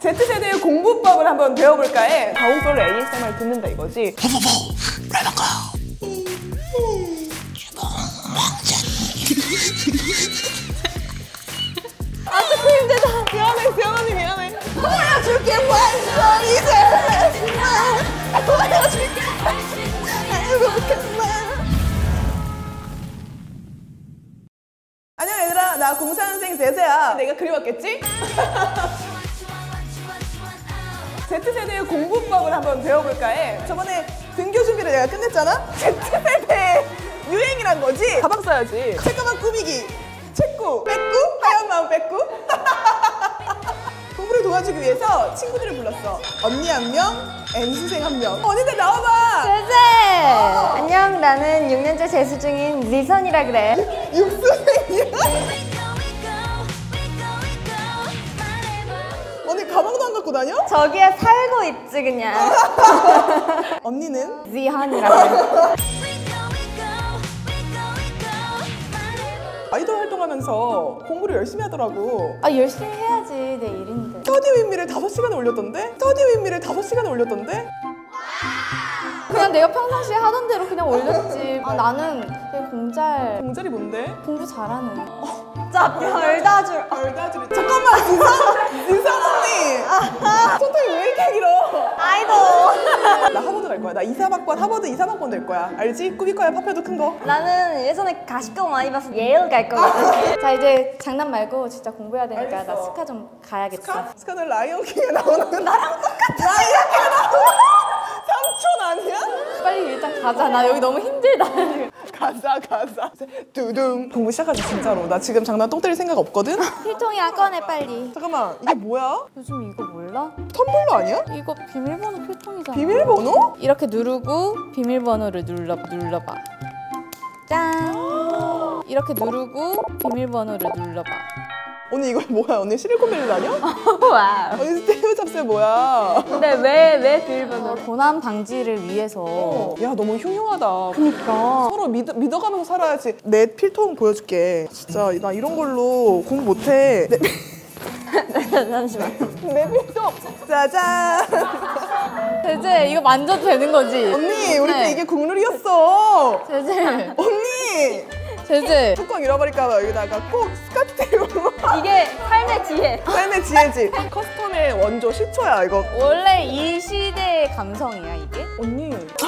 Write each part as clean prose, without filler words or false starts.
Z세대의 공부법을 한번 배워볼까해 다운별로 ASMR 듣는다 이거지. 아 조금 힘들다. 미안해 지연언니 미안해. 보여줄게 완전 이제 보여줄게. 안녕 얘들아, 나 04년생 제세야. 내가 그리웠겠지? Z세대의 공부법을 한번 배워볼까해 저번에 등교 준비를 내가 끝냈잖아? Z세대 유행이란 거지? 가방 써야지. 책가방 꾸미기, 책구, 빼꾸, 하얀 마음 빼꾸. 공부를 도와주기 위해서 친구들을 불렀어. 언니 한 명, N수생 한 명. 언니들 나와봐. 제제! 안녕, 나는 6년째 재수 중인 리선이라 그래. 육수생이야? 언니 가방도 안 갖고 다녀? 저기에 살고 있지 그냥. 언니는? 지한이라 그래. 아이돌 활동하면서 공부를 열심히 하더라고. 아 열심히 해야지, 내 일인데. 스터디 윗미를 5시간을 올렸던데? 스터디 윗미를 5시간을 올렸던데? 그냥 내가 평상시에 하던 대로 그냥 올렸지. 아 나는 되게 공자리 뭔데? 공부 잘하는. 진짜 별다줄. 별다줄이. 잠깐만, 지선 언니! 손톱이 왜 이렇게 길어? 아이돌. 나 하버드 갈 거야. 나 이사학번, 하버드 이사학번 될 거야. 알지? 꾸밀 거야, 파페도 큰 거. 나는 예전에 가식도 많이 봐서 예일 갈 거거든. 자 이제 장난 말고 진짜 공부해야 되니까 알겠어. 나 스카 좀 가야겠어. 스카는 라이언킹에 나오는 나랑 똑같아. 라이언킹에 나오는 삼촌 아니야? 빨리 일단 가자. 나 여기 너무 힘들다. 가자. 두둥. 공부 시작하자 진짜로. 나 지금 장난 똥 때릴 생각 없거든? 필통이야, 꺼내 빨리. 잠깐만, 이게 뭐야? 요즘 이거 몰라? 텀블러 아니야? 이거 비밀번호 필통이잖아. 비밀번호? 이렇게 누르고 비밀번호를 눌러봐. 짠. 이렇게 누르고 비밀번호를 눌러봐. 언니 이거 뭐야? 언니 실리콘밸리 다녀? 와우. 언니 스테이브 잡스 뭐야? 근데 왜 비밀번호? 고난 방지를 위해서. 야 너무 흉흉하다. 그니까. 서로 믿어가면서 살아야지. 내 필통 보여줄게. 진짜 나 이런 걸로 공부 못해. 잠시만. 내 필통. 짜잔. 제제 이거 만져도 되는 거지? 언니 우리 때 네. 이게 국룰이었어. 제제. 언니. 제제. 뚜껑 잃어버릴까 봐 여기다가 꼭 스카트테이프로. 이게 삶의 지혜. 삶의 지혜지. 커스텀의 원조 식초야 이거. 원래 이 시대의 감성이야 이게? 언니.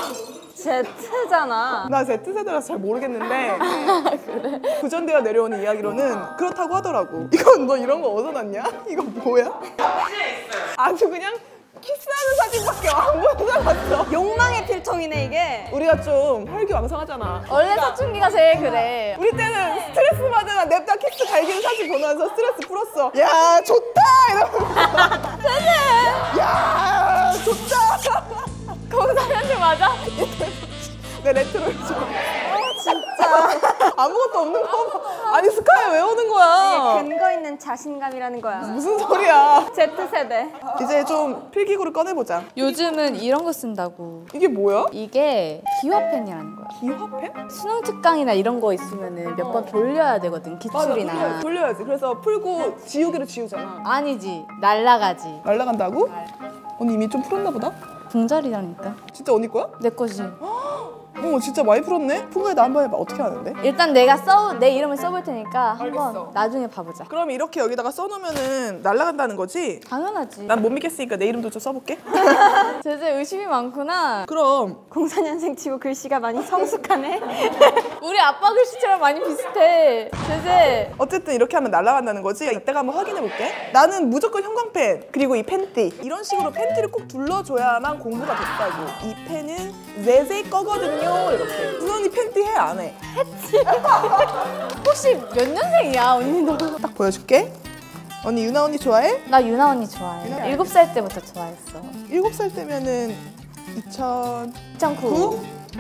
Z잖아. 나 Z세대라서 잘 모르겠는데 그래? 구전되어 내려오는 이야기로는 그렇다고 하더라고. 이건 너 이런 거 어디서 났냐? 이거 뭐야? 아주 그냥 키스하는 사진밖에 안 보여줘봤어. 욕망의 필통이네 이게. 우리가 좀 혈기왕성하잖아. 원래 사춘기가 제일 그래. 우리 때는 스트레스 받으나 냅다 키스 갈기는 사진 보면서 스트레스 풀었어. 야 좋다 이러면서. 제제. 야 좋다. 04년생 맞아? 내 레트로를 좋아. 진짜 아무것도 없는 거. 아니 스카이 왜 오는 거야? 근거 있는 자신감이라는 거야. 무슨 소리야? Z세대. 이제 좀 필기구를 꺼내보자. 요즘은 이런 거 쓴다고. 이게 뭐야? 이게 기화펜이라는 거야. 기화펜? 수능 특강이나 이런 거 있으면은 몇 번 돌려야 되거든, 기출이나. 맞아, 돌려야지. 그래서 풀고 지우개를 지우잖아. 아니지, 날라가지. 날라간다고? 언니 이미 좀 풀었나 보다? 공자리라니까. 진짜 언니 거야? 내 거지. 어 진짜 많이 풀었네? 풍구야 나 한번 해봐. 어떻게 하는데? 일단 내가 내 이름을 써볼 테니까 한번 알겠어. 나중에 봐보자. 그럼 이렇게 여기다가 써놓으면은 날라간다는 거지? 당연하지. 난 못 믿겠으니까 내 이름도 좀 써볼게. 제제 의심이 많구나. 그럼 04년생 치고 글씨가 많이 성숙하네. 우리 아빠 글씨처럼 많이 비슷해. 제제. 어쨌든 이렇게 하면 날라간다는 거지? 이따가 한번 확인해볼게. 나는 무조건 형광펜 그리고 이 펜티 이런 식으로 펜티를 꼭 둘러줘야만 공부가 됐다고. 이 펜은 제제 거거든요 이렇게. 누나니 펜티 해 안 해? 혹시 몇 년생이야 언니도? 딱 보여줄게. 언니 유나 언니 좋아해? 나 유나 언니 좋아해. 유나 7살 때부터 좋아했어. 7살 때면은 2009? 2009?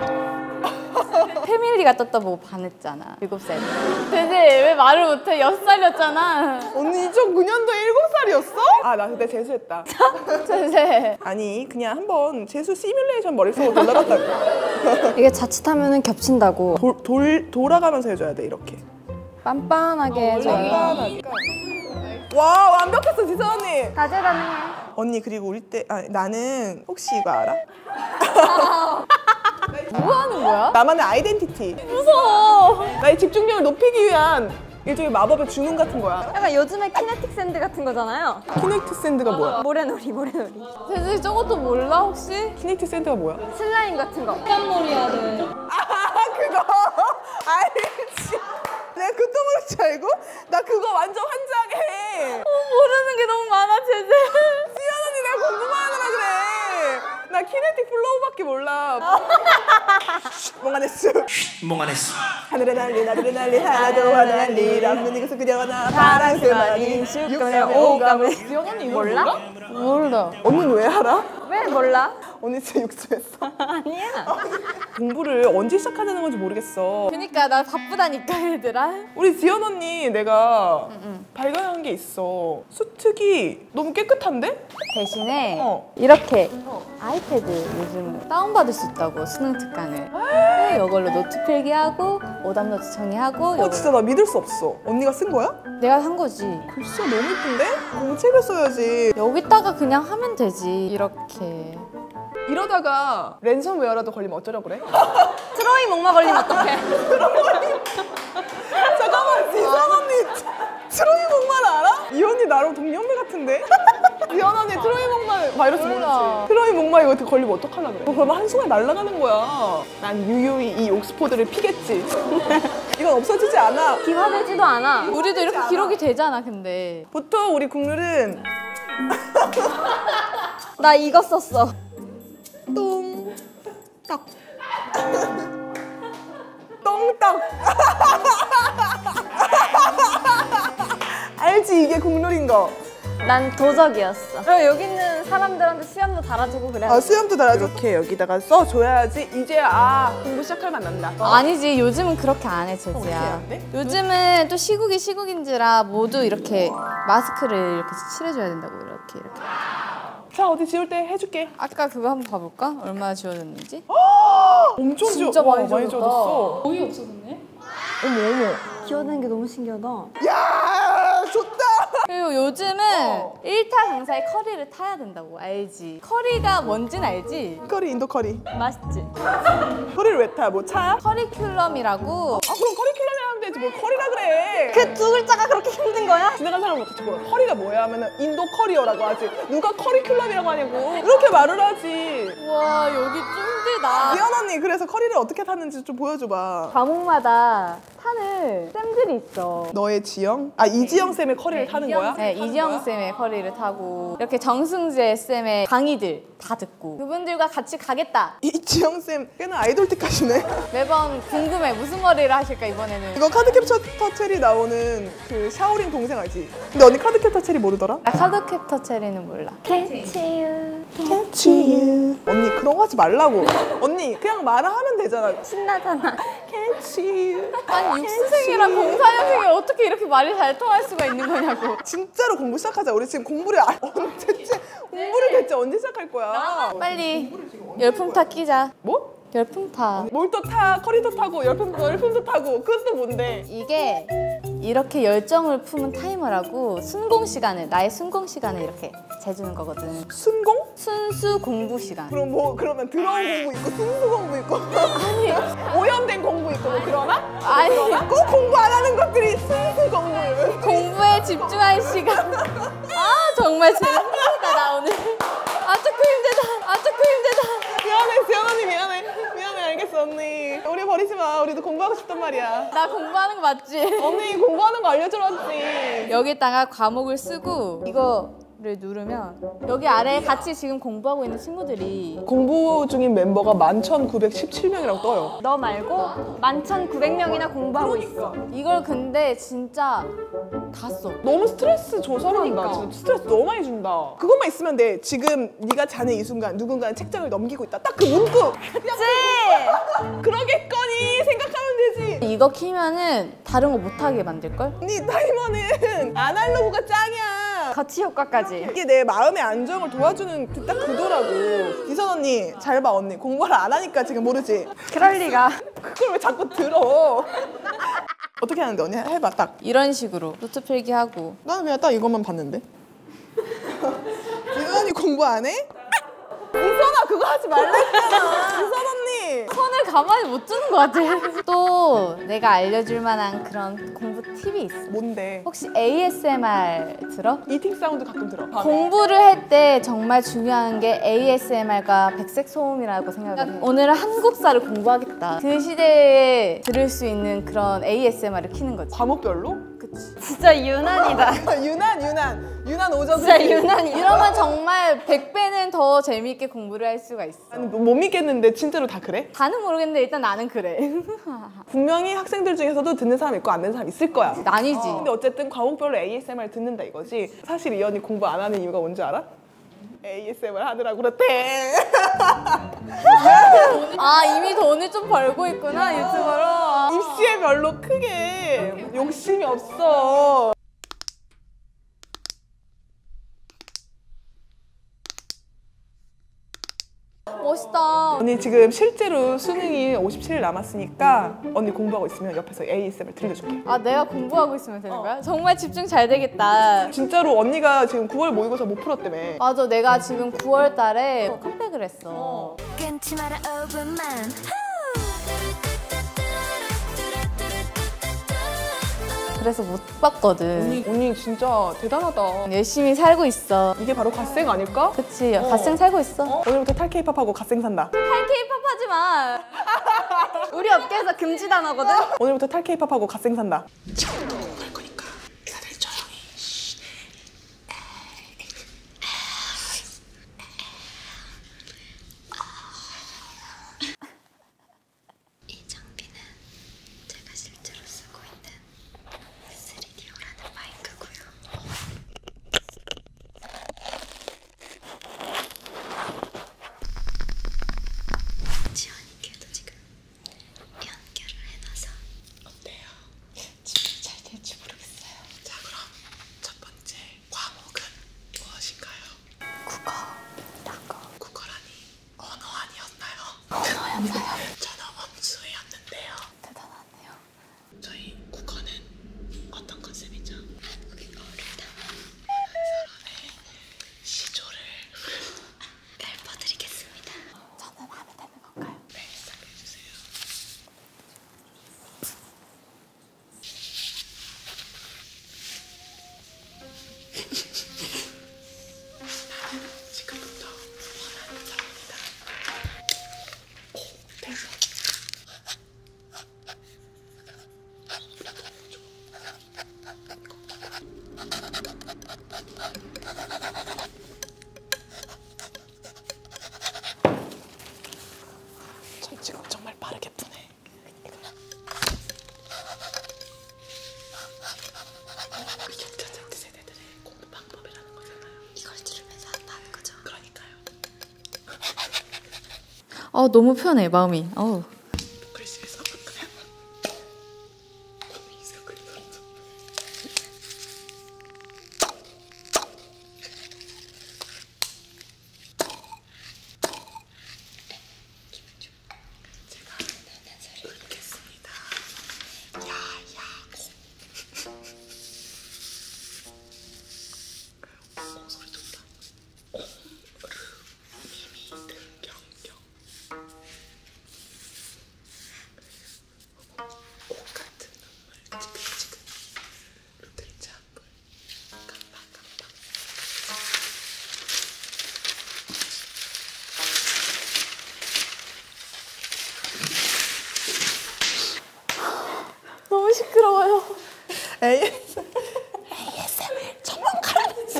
패밀리가 떴다 보고 반했잖아. 7살 때. 제제 왜 말을 못해? 6살이었잖아. 언니 2009년도에 7살이었어? 아 나 그때 재수했다. 제제. 아니 그냥 한번 재수 시뮬레이션 머릿속으로 돌아갔다고. 이게 자칫하면 겹친다고. 돌아가면서 해줘야 돼 이렇게. 빤빤하게 해줘요. 빤빤하니까. 와 완벽했어 지선 언니. 다재다능해. 언니 그리고 우리 때 나는 혹시 이거 알아? 뭐 하는 거야? 나만의 아이덴티티. 무서워. 나의 집중력을 높이기 위한 일종의 마법의 주문 같은 거야. 약간 요즘에 키네틱 샌드 같은 거잖아요. 키넥트 샌드가 뭐야? 모래놀이. 세지 저것도 몰라 혹시? 키넥트 샌드가 뭐야? 슬라임 같은 거. 깜놀이야를. 그거 알지? 내가 그것도 모를 줄 알고? 나 그거 완전 환장해. 모르는 게 너무 많아 제재. 지연 언니 내가 공부만 하느라 그래. 나 키네틱 플로우밖에 몰라. 몽환했어. 몽환했어. 하늘에 날리 나들에 날리 하나도 하나 날리 없는 이곳을 그려나 파랑새만이 육감의 오감을. 지연 언니 이거 몰라? 몰라. 언니는 왜 알아? 왜 몰라? 언니 진짜 육수했어. 아니야. 공부를 언제 시작하자는 건지 모르겠어. 그니까 나 바쁘다니까 얘들아. 우리 지연 언니 내가 발견한 게 있어. 수특이 너무 깨끗한데? 대신에 어. 이렇게 아이패드 요즘 다운받을 수 있다고 수능 특강을. 이걸로 노트 필기하고 오답노트 정리하고 진짜 나 믿을 수 없어. 언니가 쓴 거야? 내가 산 거지. 글쎄 너무 이쁜데? 공책을 써야지. 여기다가 그냥 하면 되지. 이렇게. 이러다가 랜섬웨어라도 걸리면 어쩌려고 그래? 트로이 목마 걸리면 어떡해? 잠깐만 지선 언니 트로이 목말 알아? 이 언니 나랑 동년배 같은데? 지연 언니 트로이 목말 바이러스 모르지? 트로이 목말 이거 걸리면 어떡하려고 그래? 그러면 한순간에 날아가는 거야. 난 유유히 이 옥스포드를 피겠지. 이건 없어지지 않아. 기화되지도 않아. 우리도 이렇게 기록이 되잖아 근데. 보통 우리 국룰은 나 이거 썼어. 똥딱 똥딱 알지 이게 국룰인 거. 난 도적이었어. 그리고 여기 있는 사람들한테 수염도 달아주고 그래. 수염도 달아줘. 이렇게 여기다가 써줘야지 이제 공부 시작할 만 난다. 아니지 요즘은 그렇게 안 해 어떻게 제지야. 안 돼? 요즘은 또 시국이 시국인지라 모두 이렇게 마스크를 이렇게 칠해줘야 된다고 이렇게. 자 어디 지울 때 해줄게. 아까 그거 한번 봐볼까? 얼마나 지워졌는지? 엄청 진짜 많이 지워졌다. 지워졌어. 거의 없어졌네? 어머. 지워낸 게 너무 신기하다. 야 좋다. 그리고 요즘은 1타 강사의 커리를 타야 된다고 알지? 커리가 뭔진 알지? 커리 인도 커리. 맛있지? 커리를 왜 타? 뭐 차야? 커리큘럼이라고. 그럼 커리큘럼이 하면 되지 뭘 커리라 그래. 그 두 글자가 그렇게 힘든 거야? 지나간 사람은 어떻게 물어? 커리가 뭐야 하면은 인도 커리어라고 하지. 누가 커리큘럼이라고 하냐고. 이렇게 말을 하지. 와 여기 쫀들다. 미연 언니 그래서 커리를 어떻게 탔는지 좀 보여줘봐. 과목마다 타는 쌤들이 있어. 너의 지영? 이지영 쌤의 커리를 타는 거야? 네, 이지영 쌤의 커리를 타고 이렇게 정승재 쌤의 강의들 다 듣고 그분들과 같이 가겠다. 이지영 쌤 꽤나 아이돌 틱하시네. 매번 궁금해 무슨 머리를 하실까 이번에는. 이거 카드캡처 체리 나오는 그 샤오링 동생 알지? 근데 언니 카드캡처 체리 모르더라? 나 카드캡터 체리는 몰라. 캐치유. 캐치 언니 그런 거 하지 말라고. 언니 그냥 말하면 되잖아. 신나잖아. 캐치 아니 육수생이랑 공사년생이 어떻게 이렇게 말이 잘 통할 수가 있는 거냐고. 진짜로 공부 시작하자. 우리 지금 공부를 공부를 대체 언제 시작할 거야? 빨리 열품타 끼자. 뭐? 열품타. 뭘 또 타? 커리도 타고 열품도 타고 그것도 뭔데? 이게 이렇게 열정을 품은 타이머라고 나의 순공 시간을 이렇게 재주는 거거든. 순공? 순수 공부 시간. 그러면 들어온 공부 있고 순수 공부 있고 아니 오염된 공부 있고 뭐 그러나? 아니 꼭 공부 안 하는 것들이 순수 공부예요. 공부에 집중할 시간. 정말 재밌다 나 오늘. 조금 힘들다. 미안해 지연 언니 미안해 알겠어 언니. 우리 버리지 마. 우리도 공부하고 싶단 말이야. 나 공부하는 거 맞지? 언니 공부하는 거 알려줘야지. 여기다가 과목을 쓰고 이거를 누르면 여기 아래에 같이 지금 공부하고 있는 친구들이 공부 중인 멤버가 11,917명이라고 떠요. 너 말고 11,900명이나 공부하고 있어. 이걸 근데 진짜 다 써. 너무 스트레스 조절한다. 그러니까. 진짜 스트레스 너무 많이 준다. 그것만 있으면 돼. 지금 네가 자는 이 순간 누군가는 책장을 넘기고 있다. 딱 그 문구. 그냥 그러겠거니 생각하면 되지. 이거 키면은 다른 거 못하게 만들걸? 언니 타이머는 아날로그가 짱이야. 거치 효과까지. 이게 내 마음의 안정을 도와주는 딱 그거라고. 이선 언니 잘 봐 언니. 공부를 안 하니까 지금 모르지. 그럴 리가. 그걸 왜 자꾸 들어. 어떻게 하는데 언니 해봐 딱. 이런 식으로 노트 필기하고. 나는 그냥 딱 이것만 봤는데. 이선이 공부 안 해? 이선아 그거 하지 말랬잖아. 이선 언니. 손을 가만히 못 두는 것 같아. 또 내가 알려줄 만한 그런 공부 팁이 있어. 뭔데? 혹시 ASMR 들어? 이팅 사운드 가끔 들어. 공부를 할 때 정말 중요한 게 ASMR과 백색 소음이라고 생각을 해. 오늘은 한국사를 공부하겠다. 그 시대에 들을 수 있는 그런 ASMR을 키는 거지. 과목별로? 그치. 진짜 유난이다. 유난 오전. 진짜 유난이다. 이러면 정말 100배는 더 재미있게 공부를 할 수가 있어. 아니 못 믿겠는데 진짜로 다 그래? 다는 모르겠는데 일단 나는 그래. 분명히 학생들 중에서도 듣는 사람 있고 안 듣는 사람 있을 거야. 난이지. 근데 어쨌든 과목별로 ASMR 듣는다 이거지. 사실 이 언니 공부 안 하는 이유가 뭔지 알아? ASMR 하느라고 그렇대. 아 이미 돈을 좀 벌고 있구나 유튜버로. 입시에 별로 크게 욕심이 없어. 멋있다. 언니 지금 실제로 수능이 57일 남았으니까 언니 공부하고 있으면 옆에서 ASMR 들려줄게. 아 내가 공부하고 있으면 되는 거야? 정말 집중 잘 되겠다. 진짜로 언니가 지금 9월 모의고사 못 풀었다며. 맞아 내가 지금 9월 달에 컴백을 했어. 끊지 마라 5분만. 그래서 못 봤거든. 언니 진짜 대단하다. 열심히 살고 있어. 이게 바로 갓생 아닐까? 그치 갓생 살고 있어. 오늘부터 탈케이팝하고 갓생 산다. 탈 케이팝 하지 마. 우리 업계에서 금지 단어거든. 오늘부터 탈케이팝하고 갓생 산다. 이 장비는 제가 실제로 쓰고 있는 3DO라는 마이크고요. 지원이께도 지금 연결을 해놔서 어때요? 집중 잘 될지 모르겠어요. 자 그럼 첫 번째 과목은 무엇인가요? 국어라니 언어아니었나요? 언어였나요? 저는 엄수였는데요. 대단하네요. 저희 국어는 어떤 컨셉이죠? 어르다 사람의 시조를 읊어드리겠습니다. 저는 하면 되는 건가요? 네, 시작해주세요. 지금부터 원하는 사람입니다. 오, 됐어. 저 지금 정말 빠르게 푸네. 이게 Z 세대들의 공부 방법이라는 거잖아요. 이걸 들으면서 한다는 거죠. 그러니까요. 너무 편해 마음이. 글씨에서 그냥 이색을 넣어서. 제가 읽겠습니다. 야야고. 소리 좋다. 오르 미미 등경경. 옷 같은 눈물 지긋지긋. 루테리자 한불 깜빡깜빡. 너무 시끄러워요. ASMR 전문가라면서.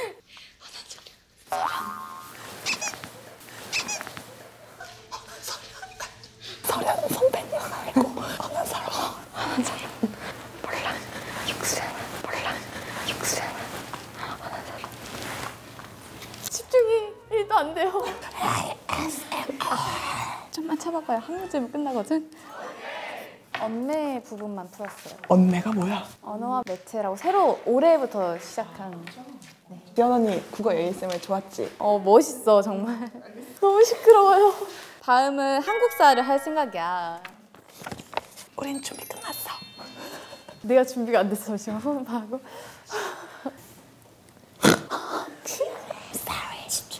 서련 선배님 말고 어느 사람? 몰라. 육수. 집중이 1도 안 돼요. 좀만 참아봐요. 한 문제면 끝나거든. 언매 부분만 풀었어요. 언매가 뭐야? 언어와 매체라고 새로 올해부터 시작한. 지연 언니 국어 ASMR 좋았지? 멋있어 정말. 너무 시끄러워요. 다음은 한국사를 할 생각이야. 우린 준비 끝났어. 내가 준비가 안 돼서 잠시만 호흡하고. Sorry. 집중.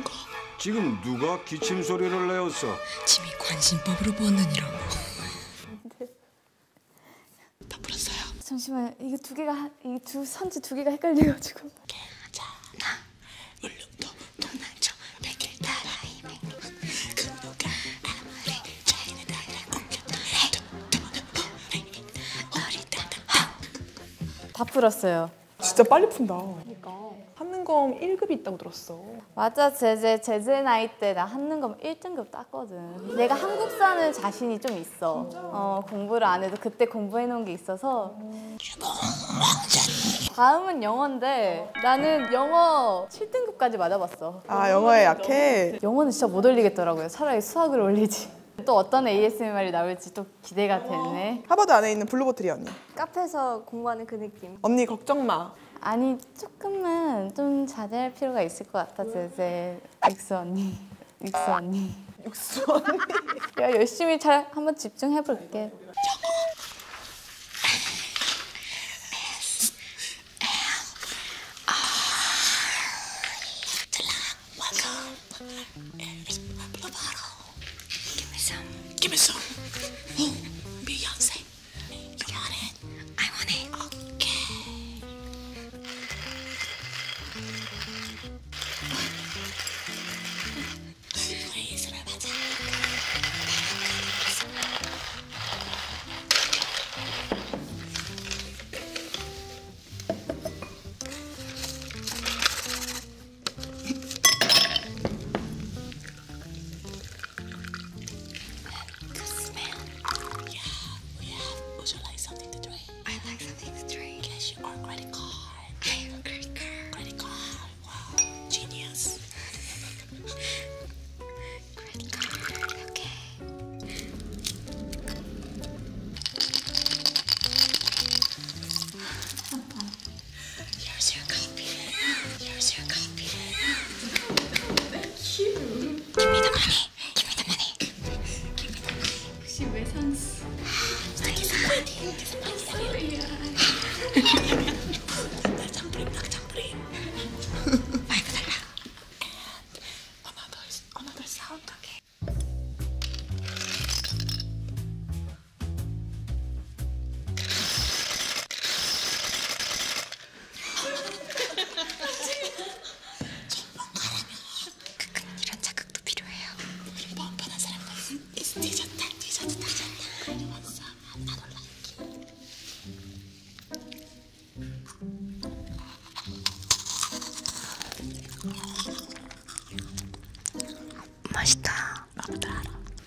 거. 지금 누가 기침 소리를 내었어? 짐이 관심법으로 보느니라. 다 풀었어요. 잠시만, 이게 두 개가 이 두 선지 두 개가 헷갈려가지고. 괜찮아. 울릉도 동남쪽 백길 따라 이백 금도가 아무리 차이는 나랑 옮겼다. 다 풀었어요. 진짜 빨리 푼다. 그러니까 한능검 1급이 있다고 들었어. 맞아, 제제 나이 때 나 한능검 1등급 땄거든. 내가 한국사는 자신이 좀 있어. 공부를 안 해도 그때 공부해 놓은 게 있어서. 다음은 영어인데 나는 영어 7등급까지 맞아봤어. 아, 영어에 약해. 영어는 진짜 못 올리겠더라고요. 차라리 수학을 올리지. 또 어떤 ASMR이 나올지 또 기대가 되네. 하버드 안에 있는 블루보틀이 언니. 카페에서 공부하는 그 느낌. 언니 걱정 마. 아니 조금만 좀 자제할 필요가 있을 것 같아. 제제 육수 언니. 육수 언니. 내가 열심히 잘 한번 집중해볼게. Give me some. Oh, Beyonce. You want it? I want it. Okay. 이거의 예술을 맞아. The smell. Yeah, we have. Would you like something to drink? I like something to drink. Cash or credit card? I have a credit card. Credit card. Wow, genius. Credit card. Okay. Here's your copy. Here's your copy. Thank you. Give me the money. Give me the money. 혹시 왜 산수? 낙장불임. 마이크 달라. Another sound. Okay. 이런 자극도 필요해요. 우리 뻔뻔한 사람들. 뒤졌다. 왔어. 안 올라. 맛있다. 나도 알아.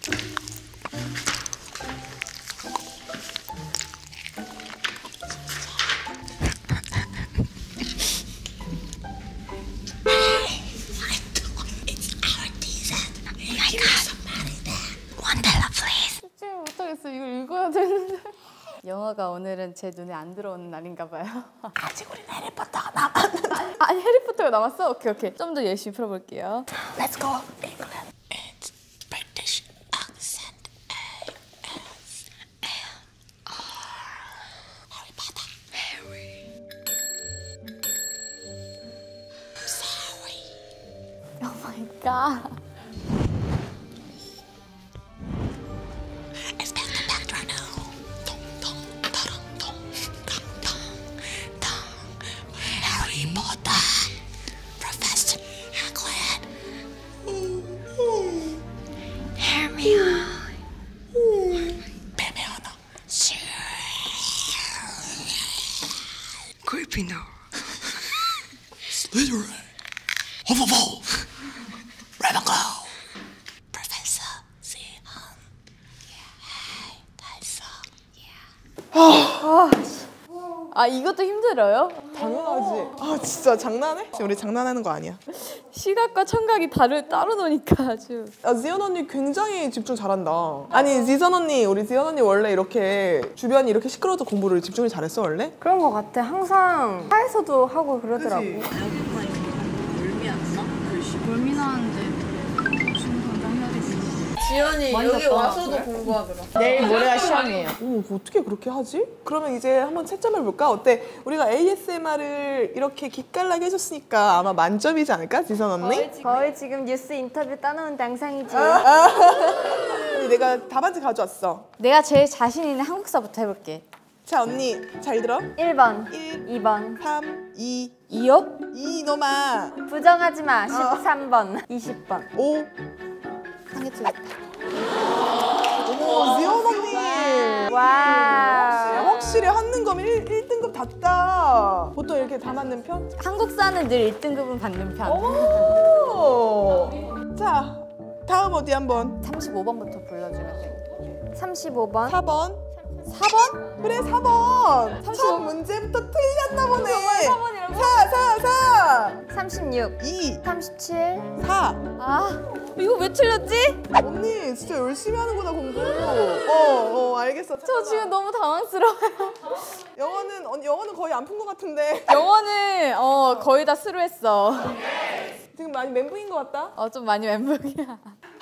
It's our dessert. My God. $1, please. 집중을 못하겠어. 이걸 읽어야 되는데. 영화가 오늘은 제 눈에 안 들어오는 날인가 봐요. 아직 우리 해리포터가 남았는데. 아니 해리포터가 남았어? 오케이. 좀 더 열심히 풀어볼게요. Let's go. England. It's British accent. ASMR. Harry Potter. Harry. I'm sorry. 오 마이 갓. It's back to back right now. 동, 따랑, 동, 당. Harry Potter. Professor Hagrid. Hermione. Hermione. Gryffindor. Slytherin. Hufflepuff. Ravenclaw. Professor Zehan. 아 이것도 힘들어요? 당연하지. 아, 진짜 장난해? 지금 우리 장난하는 거 아니야. 시각과 청각이 따로 노니까 아주. 아, 지연 언니 굉장히 집중 잘한다. 아니, 지선 언니, 우리 지연 언니 원래 이렇게 주변이 이렇게 시끄러워도 공부를 집중을 잘했어, 원래? 그런 거 같아. 항상 차에서도 하고 그러더라고. 멀미나는데 중성장 해야 되지. 지연이 여기 와서도 공부하더라. 내일 모레가 시험이에요. 어머, 어떻게 그렇게 하지? 그러면 이제 한번 채점을 볼까? 어때? 우리가 ASMR을 이렇게 기깔나게 해줬으니까 아마 만점이지 않을까? 지선 언니? 거의 지금 뉴스 인터뷰 따놓은 양상이지. 언니, 내가 답안지 가져왔어. 내가 제일 자신 있는 한국사부터 해볼게. 자, 언니 잘 들어. 1번, 1, 2번. 3, 2, 2요? 2 이놈아. 부정하지 마. 13번, 20번. 5. 한개 틀렸다. 어머, 지연 언니. 와. 확실히 한능검 1등급 답다. 보통 이렇게 다 맞는 편? 한국사는 늘 1등급은 받는 편. 오. 자, 다음 어디 한번. 35번부터 불러주면 돼. 35번. 4번. 4번? 그래, 4번. 35. 첫 문제부터 틀렸나 보네. 정말 4번이라고? 4. 36. 2. 37. 4. 아, 이거 왜 틀렸지? 언니 진짜 열심히 하는구나, 공부. 알겠어. 저 지금 너무 당황스러워요. 영어는 거의 안 푼 것 같은데. 영어는 거의 다 스루했어. 지금 많이 멘붕인 것 같다. 좀 많이 멘붕이야.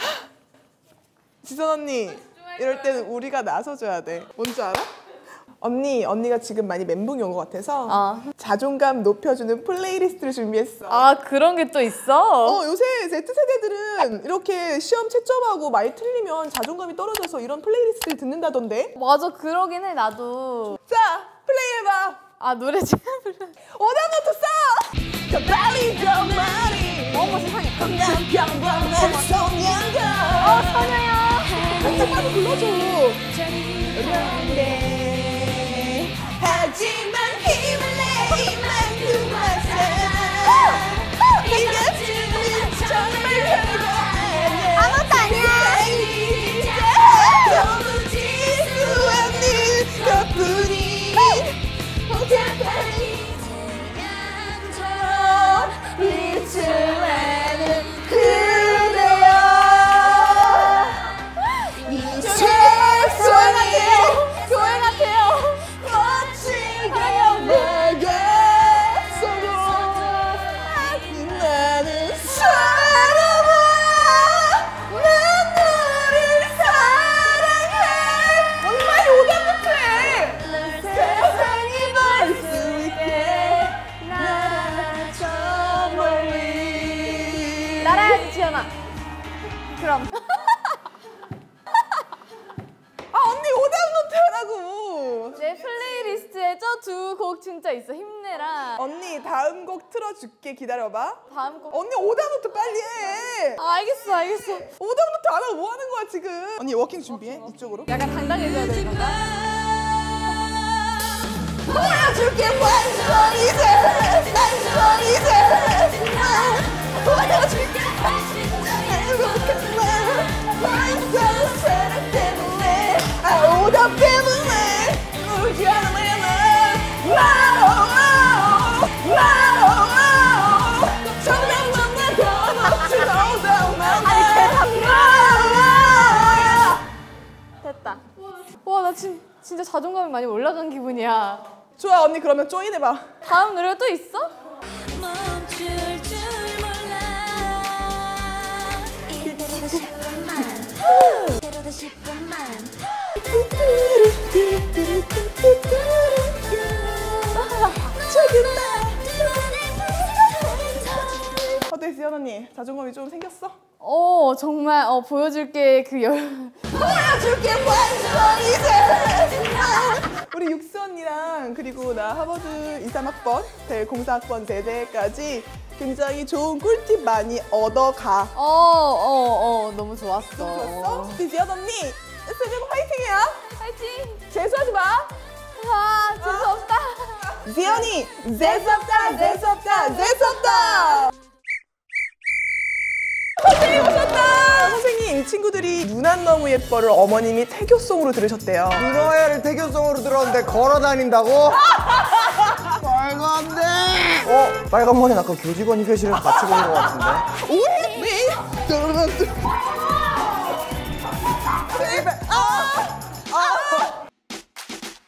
지선 언니, 이럴 때는 우리가 나서줘야 돼. 뭔지 알아? 언니가 지금 많이 멘붕이 온 것 같아서 자존감 높여주는 플레이리스트를 준비했어. 아, 그런 게 또 있어? 요새 Z세대들은 이렇게 시험 채점하고 많이 틀리면 자존감이 떨어져서 이런 플레이리스트를 듣는다던데? 맞아, 그러긴 해, 나도. 자, 플레이해봐. 아, 노래 지금 불러. 오답노트 써! 더 빨리 더 많이 어머, 세상에. 난 평범한 소녀야. 선녀야. 진짜 빨리 불러줘. 그런데 하지만 힘을 내 이만큼 하자. 이것은 정말 별거 아니야. 아무것도 아니야. 도무지 수 없는 것뿐이 복잡한 태양처럼 빛을 내는 그대여. 이 세상에 교회 같아요. 거칠게 막아서도 나는 사랑아. 난 너를 사랑해. 언니 빨리 오답부터 해. 세상이 볼 수 있게 나라 저 멀리. 날아야지, 지연아. 그럼. 언니 오답노트 하라고. 내 플레이리스트에 저 두 곡 진짜 있어. 힘내라. 언니 다음 곡 틀어줄게. 기다려봐. 다음 곡. 언니 오답노트 빨리 해. 알겠어. 오답노트 안 하고 뭐 하는 거야 지금. 언니 워킹 준비해. 이쪽으로. 약간 당당해져야 되는 건가? 보여줄게 완전 이제 보여줄게 완전 사랑 때문에 오답 때문에 울지 않으면 정답만 더 멋진 오답만. 됐다. 와, 나 진짜 자존감이 많이 올라간 기분이야. 좋아, 언니 그러면 조인해봐. 다음 노래 또 있어? 멈출 줄 몰라 이대로 싶구만 이대로 싶구만 어때, 지연 언니? 자존감이 좀 생겼어? 정말 보여줄게 그 보여줄게 완전 이제. 우리 육수 언니랑 그리고 나 하버드 2, 3학번, 대 공사학번 세대까지 굉장히 좋은 꿀팁 많이 얻어가. 너무 좋았어. 좋았어? 우리 지연 언니 수능 화이팅이야. 파이팅! 재수하지 마. 아, 재수 없다. 지연이 재수없다. 선생님 오셨다. 선생님, 이 친구들이 누난 너무 예뻐를 어머님이 태교송으로 들으셨대요. 문어회를 태교성으로 들었는데 걸어 다닌다고? 말도 안 돼! 빨간 머리는 아까 교직원 휴게실에서 같이 본 것 같은데? 우리 제발.